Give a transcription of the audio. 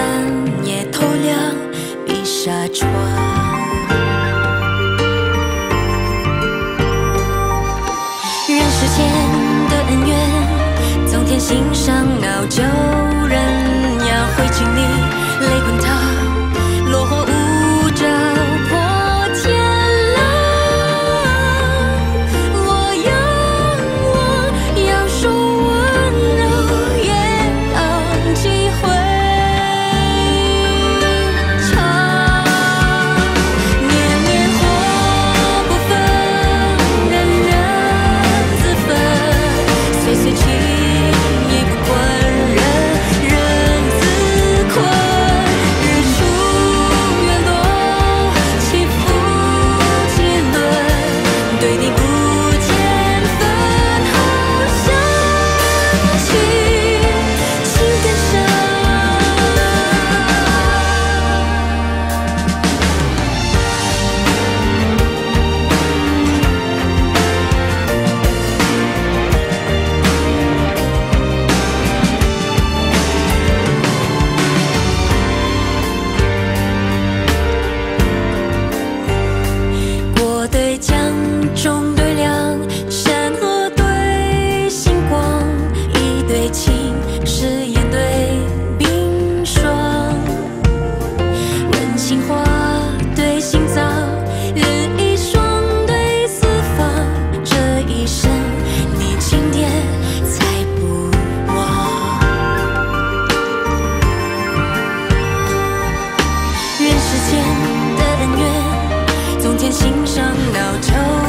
半夜透亮一纱窗。人世间的恩怨，总填心上恼，旧人要会经历泪滚烫，落花无照破天浪。我要说温柔，也要几回长。年年祸不分，人人自分，岁岁情亦不管，人人自困。日出月落，起伏几轮，对你不见分毫，相信情更深。我对江中对梁，山河对星光，一对情，誓言对冰霜。问情话对心脏，人一双对四方。这一生你轻点才不忘。人世间的恩怨，总填心上恼，旧